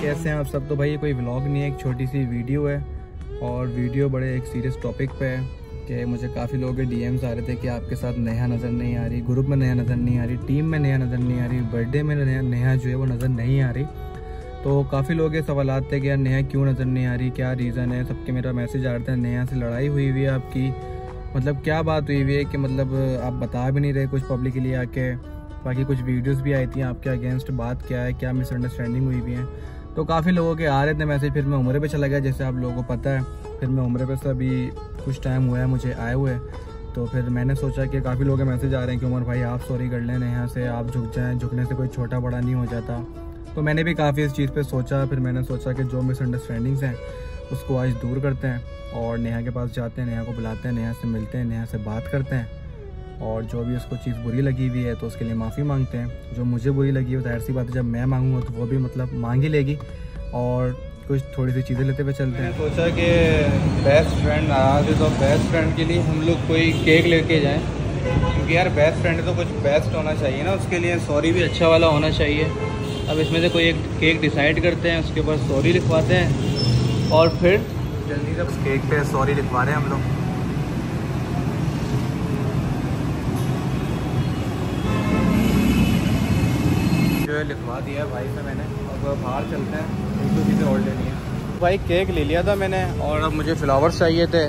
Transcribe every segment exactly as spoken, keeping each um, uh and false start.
कैसे हैं आप सब। तो भाई ये कोई व्लॉग नहीं है, एक छोटी सी वीडियो है और वीडियो बड़े एक सीरियस टॉपिक पे है कि मुझे काफ़ी लोगों के डीएम्स आ रहे थे कि आपके साथ नेहा नज़र नहीं आ रही, ग्रुप में नेहा नज़र नहीं आ रही, टीम में नेहा नज़र नहीं आ रही, बर्थडे में नेहा नेहा जो है वो नज़र नहीं आ रही। तो काफ़ी लोग ये सवाल थे कि यार नेहा क्यों नज़र नहीं आ रही, क्या रीज़न है। सबके मेरा मैसेज आ रहे थे नेहा से लड़ाई हुई हुई है आपकी, मतलब क्या बात हुई हुई है कि मतलब आप बता भी नहीं रहे कुछ पब्लिक के लिए आके। बाकी कुछ वीडियोस भी आई थी आपके अगेंस्ट, बात क्या है, क्या मिसअंडरस्टैंडिंग हुई हुई है। तो काफ़ी लोगों के आ रहे थे मैसेज। फिर मैं उम्र पे चला गया, जैसे आप लोगों को पता है। फिर मैं उम्र पे से अभी कुछ टाइम हुआ है मुझे आए हुए। तो फिर मैंने सोचा कि काफ़ी लोगों के मैसेज आ रहे हैं कि उमर भाई आप सॉरी कर लें नेहा से, आप झुक जाएँ, झुकने से कोई छोटा बड़ा नहीं हो जाता। तो मैंने भी काफ़ी इस चीज़ पर सोचा। फिर मैंने सोचा कि जो मिसअंडरस्टैंडिंग्स हैं उसको आज दूर करते हैं और नेहा के पास जाते हैं, नेहा को बुलाते हैं, नेहा से मिलते हैं, नेहा से बात करते हैं और जो भी उसको चीज़ बुरी लगी हुई है तो उसके लिए माफ़ी मांगते हैं। जो मुझे बुरी लगी है जाहिर सी बात है जब मैं मांगूंगा तो वो भी मतलब मांग ही लेगी और कुछ थोड़ी सी चीज़ें लेते हुए चलते हैं। सोचा कि बेस्ट फ्रेंड नाराज़ है तो बेस्ट फ्रेंड के लिए हम लोग कोई केक लेके जाएं, क्योंकि यार बेस्ट फ्रेंड है तो कुछ बेस्ट होना चाहिए ना, उसके लिए सॉरी भी अच्छा वाला होना चाहिए। अब इसमें से कोई एक केक डिसाइड करते हैं, उसके ऊपर सॉरी लिखवाते हैं और फिर जल्दी से उस केक पे सॉरी लिखवा रहे हैं हम लोग। जो है लिखवा दिया है भाई से मैंने, अब बाहर चलते हैं, एक दो चीज़ें और लेनी है। भाई केक ले लिया था मैंने और अब मुझे फ्लावर्स चाहिए थे।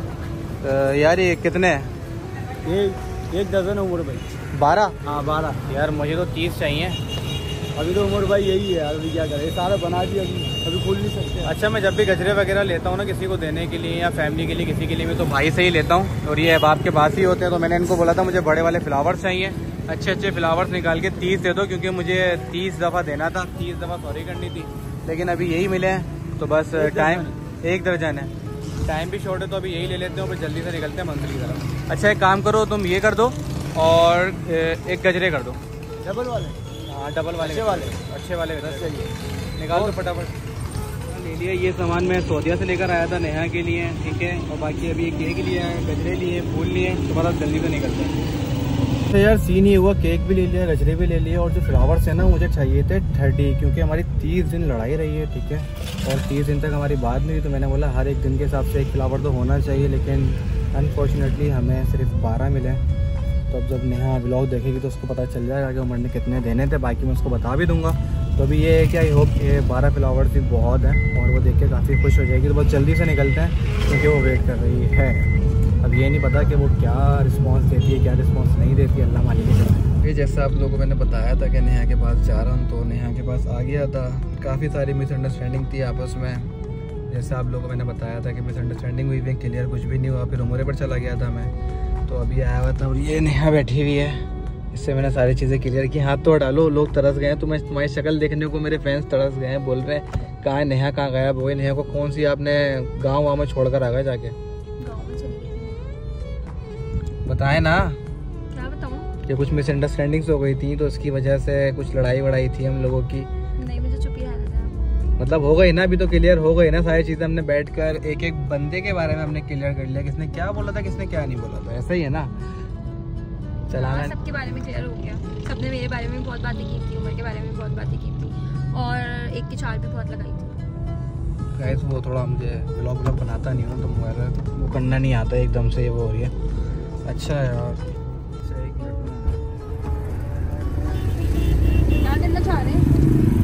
तो यार ये कितने हैं? ये एक दर्जन है उमर भाई। बारह? हाँ बारह। यार मुझे तो तीस चाहिए। अभी तो उमर भाई यही है यार, अभी क्या करें, सारा बना दिया, अभी अभी खोल नहीं सकते। अच्छा मैं जब भी गजरे वगैरह लेता हूँ ना किसी को देने के लिए या फैमिली के लिए किसी के लिए, मैं तो भाई से ही लेता हूँ और ये अहबाब के पास ही होते हैं। तो मैंने इनको बोला था मुझे बड़े वाले फ्लावर्स चाहिए, अच्छे अच्छे फ्लावर्स निकाल के तीस दे दो, क्योंकि मुझे तीस दफ़ा देना था, तीस दफ़ा सॉरी करनी थी, लेकिन अभी यही मिले हैं। तो बस टाइम एक दर्जन है, टाइम भी शॉर्ट है तो अभी यही ले लेते हैं, फिर जल्दी से निकलते हैं मंजिल की तरफ। अच्छा एक काम करो, तुम ये कर दो और एक गजरे कर दो डबल वाले। हाँ डबल वाले, अच्छे वाले, अच्छे वाले चाहिए, निकाल दो फटाफट। ले लिया, ये सामान मैं सऊदीया से लेकर आया था नेहा के लिए, ठीक है। और बाकी अभी केक लिया है, गजरे लिए, फूल लिए, तो मतलब जल्दी से निकलते हैं। तो यार सीन ये हुआ, केक भी ले लिया, गजरे भी ले लिए और जो फ्लावर्स है ना मुझे चाहिए थे थर्टी, क्योंकि हमारी तीस दिन लड़ाई रही है, ठीक है। और तीस दिन तक हमारी बात नहीं हुई, तो मैंने बोला हर एक दिन के हिसाब से एक फ्लावर तो होना चाहिए, लेकिन अनफॉर्चुनेटली हमें सिर्फ बारह मिले। तो अब जब नेहा व्लॉग देखेगी तो उसको पता चल जाएगा कि उमर ने कितने देने थे, बाकी मैं उसको बता भी दूंगा। तो अभी ये है कि आई होप ये बारह फ्लावर्स भी बहुत हैं और वो देख के काफ़ी खुश हो जाएगी। तो बहुत जल्दी से निकलते हैं क्योंकि वो वेट कर रही है। अब ये नहीं पता कि वो क्या रिस्पांस देती है, क्या रिस्पांस नहीं देती, अल्लाह मालिक है। ये जैसे आप लोगों को मैंने बताया था कि नेहा के पास जा रहा हूँ, तो नेहा के पास आ गया था। काफ़ी सारी मिसअंडरस्टैंडिंग थी आपस में, जैसे आप लोगों को मैंने बताया था कि मिसअंडरस्टैंडिंग हुई भी, क्लियर कुछ भी नहीं हुआ। फिर उम्र पर चला गया था मैं, तो अभी आया हुआ था और ये नेहा बैठी हुई है, इससे मैंने सारी चीज़ें क्लियर की। हाथ तो हटा लो, लोग तरस गए हैं, तो मैं तुम्हारी शक्ल देखने को मेरे फैंस तरस गए हैं, बोल रहे हैं कहाँ है नेहा, कहाँ गायब हो गई नेहा को, कौन सी आपने गाँव वहाँ में छोड़ कर आ गए जाके? गाँव में चली गई। बताएं ना। क्या बताऊँ? कि कुछ मिसअंडरस्टैंडिंग्स हो गई थी तो उसकी वजह से कुछ लड़ाई वड़ाई थी हम लोगों की। नहीं मुझे चुप ही हालत है। मतलब हो गई ना, अभी तो क्लियर हो गई ना सारी चीज़ें। हमने बैठकर एक एक बंदे के बारे में हमने क्लियर कर लिया, किसने क्या बोला था किसने क्या नहीं बोला था, ऐसा ही है ना। चलाना सबके बारे में क्लियर हो गया, सबने मेरे बारे में बहुत बातें की थी, उमर के बारे में बहुत बातें की थी और एक की चार भी बहुत लगाई थी। गाइस वो थोड़ा मुझे व्लॉग व्लॉग बनाता नहीं हूँ तो मोबाइल वो करना नहीं आता, एकदम से वो हो रही है। अच्छा यार क्या करना चाह रहे हैं?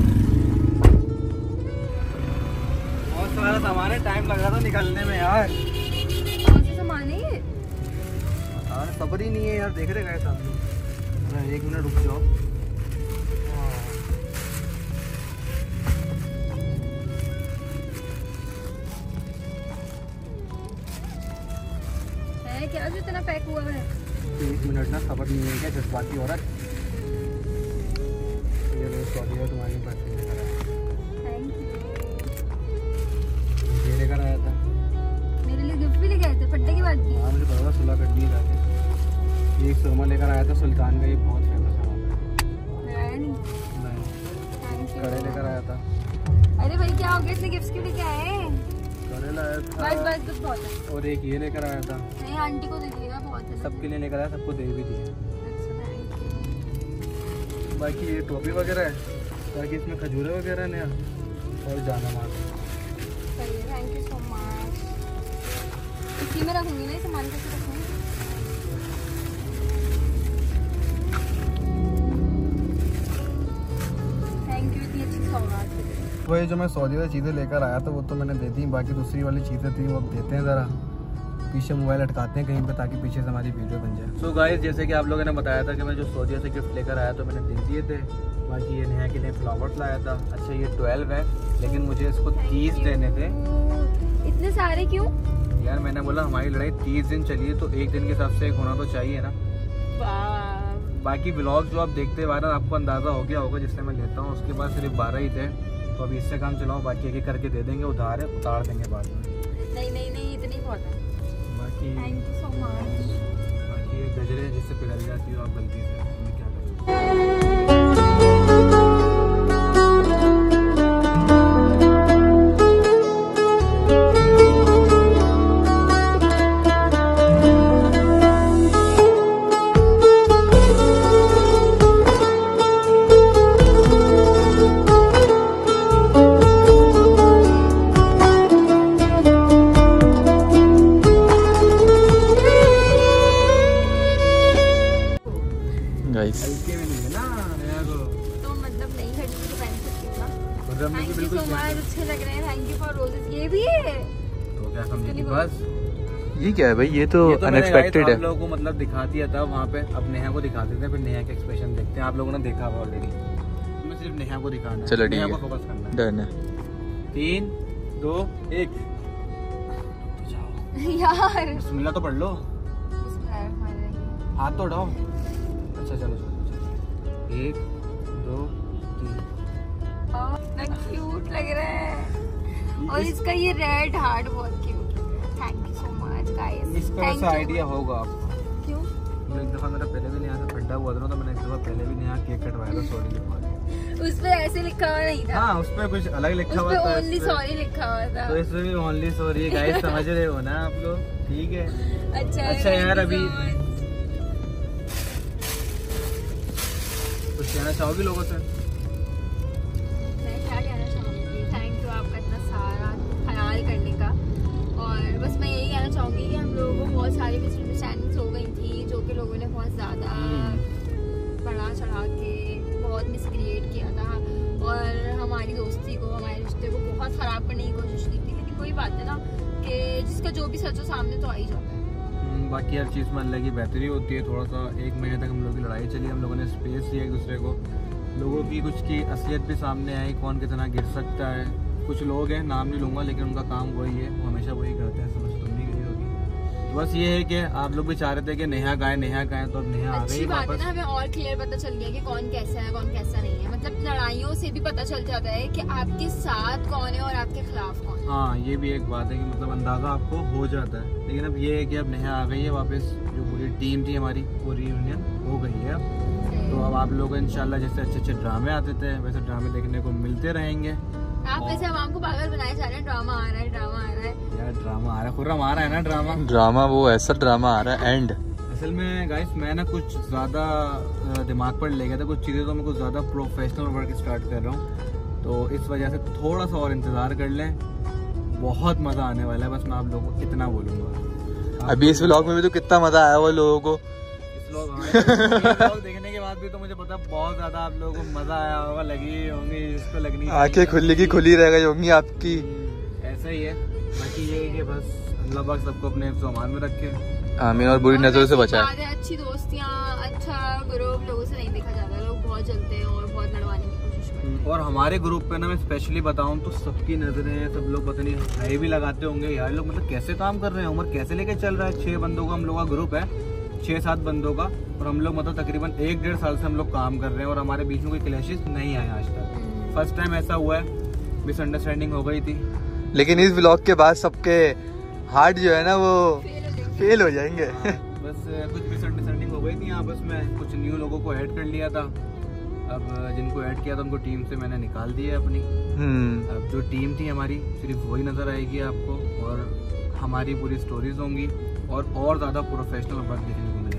बहुत सारा सामान है, टाइम लग रहा था निकलने में यार। कौन से सामान है ये? यार सब्र ही नहीं है यार, देख रहे गए सामने। एक मिनट रुक जाओ। है क्या जो इतना पैक हुआ है? एक मिनट ना, सब्र नहीं है क्या जज्बाती औरत। ये लो सॉरी है तुम्हारी बर्थडे लेकर आया। Thank you. ये लेकर आया था मेरे लिए गिफ्ट भी लेके आए थे बर्थडे की बात की। हाँ मुझे पता था, सुलह करनी है जाके। एक सुरमा लेकर आया था सुल्तान का, ये बहुत फेमस है वहाँ पे। आया नहीं? नहीं। कड़े लेकर आया था। अरे भाई क्या हो गया, इसने गिफ्ट क्यों लेके आए? कड़े लाया था। बस बस बस बहुत है। और एक ये लेकर आया था। नहीं आंटी को दे दिएगा, बहुत है। सबके लिए लेकर आया, सबको दे भी दिए। अच्छा थैंक यू। बाकी ये टोपी वगैरह है, बाकी इसमें खजूरे वगैरह ने और जाना मार। Thank you so much. इसी में रखूंगी ना, सामान कैसे रखूंगी? थैंक यू, इतनी अच्छी सौगात। वही जो मैं सऊदी से चीज़ें लेकर आया था वो तो मैंने दे दी, बाकी दूसरी वाली चीज़ें थी वो अब देते हैं ज़रा। पीछे मोबाइल अटकाते हैं कहीं पे ताकि पीछे से हमारी वीडियो बन जाए। सो so गाइस, जैसे कि आप लोगों ने बताया था कि मैं जो सऊदी से गिफ्ट लेकर आया तो मैंने दे दिए थे। बाकी ये नेहा के लिए फ्लावर्स लाया था। अच्छा ये ट्वेल्व है लेकिन मुझे इसको तीस देने थे। इतने सारे क्यों यार? मैंने बोला हमारी लड़ाई तीस दिन चलिए तो एक दिन के हिसाब से एक होना तो चाहिए ना। बाकी व्लॉग जो आप देखते वायरल आपको अंदाजा हो गया होगा जिससे मैं लेता हूँ। उसके बाद सिर्फ बारह ही थे तो अभी इससे काम चलाओ, बाकी एक एक करके दे देंगे। उधार है, उतार देंगे बाद में। नहीं नहीं नहीं, इतनी बहुत है। बाकी थैंक यू सो मच। बाकी ये गजरे जिससे पिघल जाती हो आप गलती से, मैं क्या करूँ। हल्के में नहीं है ना नया को, तो मतलब नहीं खरीदी तो पहन सकती हूँ ना। थैंक यू सो मच, अच्छे लग रहे हैं। Thank you for roses. ये भी है तो क्या समझी बस। ये क्या है भाई? ये तो अनएक्सपेक्टेड है। आप लोगों को मतलब दिखा दिया था वहाँ पे, अब नेहा को दिखा देते हैं, फिर नेहा के एक्सप्रेशन देखते हैं। आप लोगों ने देखा हुआ ऑलरेडी, मैं सिर्फ नेहा को दिखाना है। चलो नेहा को फोकस करना है। डन है। तीन दो एक यार बिस्मिल्लाह तो पढ़ लो, हाथ तो उठाओ। अच्छा चलो चलो, एक दो तीन। क्यूट लग रहा है। और इसका ये रेड हार्ट बहुत क्यूट लग रहा है। Thank you so much guys. इसका ऐसा आइडिया होगा आपको। क्यों? एक दफा मेरा पहले भी नहीं आया था, खड्डा हुआ था ना, तो मैंने एक दफा पहले भी नहीं केक कटवाया था सॉरी लिखवा के। उस पे ऐसे लिखा हुआ नहीं था। हाँ, उस पे कुछ अलग लिखा हुआ था। ओनली सॉरी लिखा हुआ था। तो इसमें भी ओनली सॉरी गाइस, समझ रहे हो ना आप लोग? ठीक है। अच्छा अच्छा यार, अभी कुछ कहना चाहोगी लोगों से? मैं क्या कहना चाहूँगी, थैंक यू आपका इतना सारा ख्याल करने का। और बस मैं यही कहना चाहूँगी कि हम लोगों को बहुत सारी मिसअंडरस्टैंडिंग्स हो गई थी, जो कि लोगों ने बहुत ज़्यादा बढ़ा चढ़ा के बहुत मिसक्रिएट किया था और हमारी दोस्ती को, हमारे रिश्ते को बहुत ख़राब करने की कोशिश की थी। लेकिन कोई बात है ना कि जिसका जो भी सच हो सामने तो आ ही जाता है। बाकी हर चीज़ में अल्लाह की बेहतरी होती है। थोड़ा सा एक महीने तक हम लोग की लड़ाई चली, हम लोगों ने स्पेस दिया एक दूसरे को। लोगों की कुछ की असलियत भी सामने आई, कौन कितना गिर सकता है। कुछ लोग हैं, नाम नहीं लूँगा, लेकिन उनका काम वही है, वो हमेशा वही करते हैं। समझ तुम नहीं गई होगी। तो बस ये है कि आप लोग भी चाह रहे थे कि नेहा गाए नेहा गाए, तो अब नेहा आ गई वापस। ना हमें और क्लियर पता चल गया कि कौन कैसा है कौन कैसा नहीं है। मतलब लड़ाइयों से भी पता चल जाता है कि आपके साथ कौन है और आपके खिलाफ कौन है। हाँ, ये भी एक बात है कि मतलब अंदाजा आपको हो जाता है। लेकिन अब ये है कि अब नेहा आ गई है वापस, जो पूरी टीम थी हमारी वो रीयूनियन हो गई है अब। तो अब आप लोग इंशाल्लाह जैसे अच्छे अच्छे ड्रामे आते थे वैसे ड्रामे देखने को मिलते रहेंगे। आप वैसे आवाम को पागल बनाए जा रहे हैं, ड्रामा आ रहा है ड्रामा आ रहा है यार, ड्रामा आ रहा है, खुर्रम आ रहा है ना ड्रामा। ड्रामा वो ऐसा ड्रामा आ रहा है एंड। असल में गाइस मैं ना कुछ ज़्यादा दिमाग पर ले गया था, कुछ चीज़ें तो मैं कुछ ज़्यादा प्रोफेशनल वर्क स्टार्ट कर रहा हूँ, तो इस वजह से थोड़ा सा और इंतज़ार कर लें। बहुत मज़ा आने वाला है, बस मैं आप लोगों को इतना बोलूँगा। अभी इस व्लॉग में भी तो कितना मज़ा आया वो लोगों को। इस व्लॉग देखने के बाद भी तो मुझे पता बहुत ज़्यादा आप लोगों को मज़ा आया होगा, लगी होंगी इसको लगनी, आंखें खुली की खुली रह गई होंगी आपकी। ऐसा ही है। बाकी ये है कि बस अल्लाह पाक सबको अपने सामान में रखे, आमीन, और बुरी नजरों से बचाए। अच्छी दोस्तियाँ, अच्छा ग्रुप लोगों से नहीं देखा जाता, लोग बहुत जलते हैं और बहुत लड़वाने की कोशिश करते हैं। और हमारे ग्रुप पे ना मैं स्पेशली बताऊं तो सबकी नजरें हैं, सब लोग पता नहीं हाई भी लगाते होंगे यार, लोग मतलब कैसे काम कर रहे हैं, उम्र कैसे लेके चल रहा है। छह बंदों का हम लोग का ग्रुप है, छह सात बंदों का, और हम लोग मतलब तकरीबन एक डेढ़ साल से हम लोग काम कर रहे हैं और हमारे बीच में कोई क्लैशेस नहीं आए आज तक। फर्स्ट टाइम ऐसा हुआ है, मिसअंडरस्टैंडिंग हो गई थी, लेकिन इस व्लॉग के बाद सबके हार्ट जो है ना वो फेल हो जाएंगे। बस कुछ मिसअंडरस्टैंडिंग हो गई थी आपस में, कुछ न्यू लोगों को ऐड कर लिया था। अब जिनको ऐड किया था उनको टीम से मैंने निकाल दिया है अपनी। अब जो टीम थी हमारी सिर्फ वही नजर आएगी आपको, और हमारी पूरी स्टोरीज होंगी और और ज्यादा प्रोफेशनल वर्क देखने को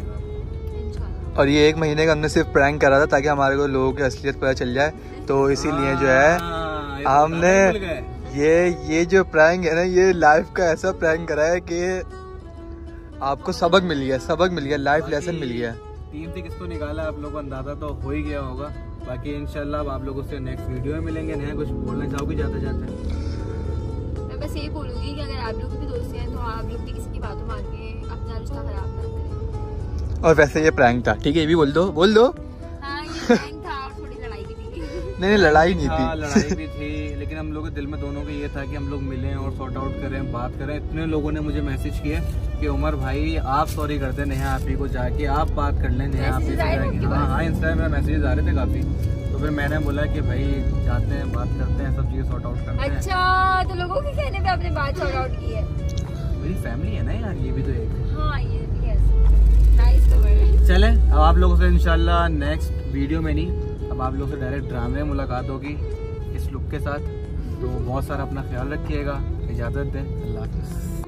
मिलेगा। और ये एक महीने का हमने सिर्फ प्रैंक करा था ताकि हमारे को लोगों की असलियत पता चल जाए, तो इसीलिए जो है हमने ये ये जो प्रैंक है ना, ये लाइफ का ऐसा प्रैंक करा है कि आपको सबक मिल गया, सबक मिल गया, लाइफ लेसन मिल गया। टीम से किसको निकाला आप लोगों को अंदाजा तो हो ही गया होगा। बाकी इंशाल्लाह आप लोगों से नेक्स्ट वीडियो में मिलेंगे। नया कुछ बोलना चाहोगे जाते जाते? मैं बस यही बोलूंगी कि अगर आप लोग भी दोस्त हैं तो आप लोग भी किसी की बातों मान के अपना रिश्ता खराब ना करें। और वैसे ये प्रैंक था, ठीक है, ये भी बोल दो, बोल दो। हाँ, ये प्रैंक था और थोड़ी लड़ाई भी थी। नहीं नहीं लड़ाई नहीं थी, लड़ाई भी थी, लेकिन हम लोग के दिल में दोनों का ये था कि हम लोग मिलें और सॉर्ट आउट करें, बात करें। इतने लोगों ने मुझे मैसेज किए कि उमर भाई आप सॉरी करते नेहा आप ही को जाके आप बात कर लें, नेहा आप ही से जाके। हाँ हाँ इंस्टा में मैसेज आ रहे थे काफी, तो फिर मैंने बोला कि भाई जाते हैं, बात करते हैं, सब चीजें सॉर्ट आउट करते हैं। अच्छा, तो लोगों के कहने पे आपने बात सॉर्ट आउट की है? मेरी फैमिली है ना यार, ये भी तो एक। हाँ ये यस, नाइस कवर। चले अब आप लोगों से इंशाल्लाह नेक्स्ट वीडियो में नहीं, अब आप लोगों से डायरेक्ट ड्रामे में मुलाकात होगी इस लुक के साथ। तो बहुत सारा अपना ख्याल रखिएगा, इजाज़त दें, अल्लाह हाफ़िज़।